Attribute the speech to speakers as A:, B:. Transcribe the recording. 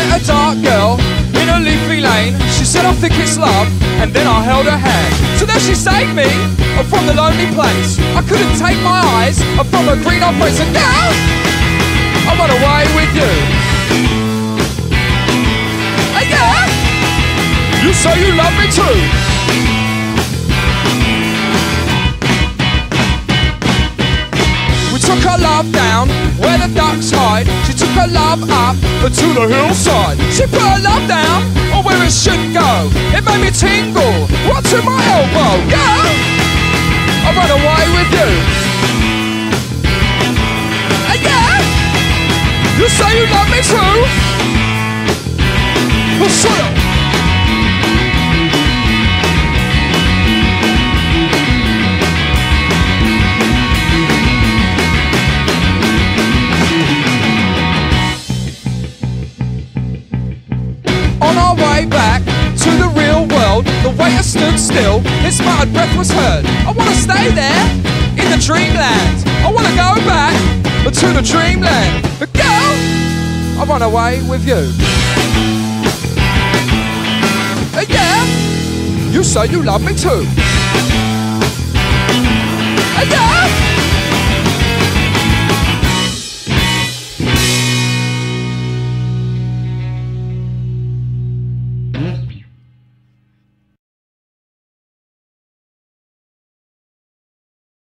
A: met a dark girl in a leafy lane. She said, I think it's love, and then I held her hand. So then she saved me from the lonely place. I couldn't take my eyes from her green-eyed face. And girl, I run away with you. Hey, yeah, you say you love me too. We took her love down where the ducks hide. She took her love up to the hillside. She put her love down where it should go. It made me tingle right to my elbow. Girl, I run away with you. And yeah, you say you love me too. Well, shut up. On our way back to the real world, the waiter stood still, his muttered breath was heard. I want to stay there, in the dreamland. I want to go back to the dreamland. But girl, I run away with you. Yeah, you say you love me too. Yeah.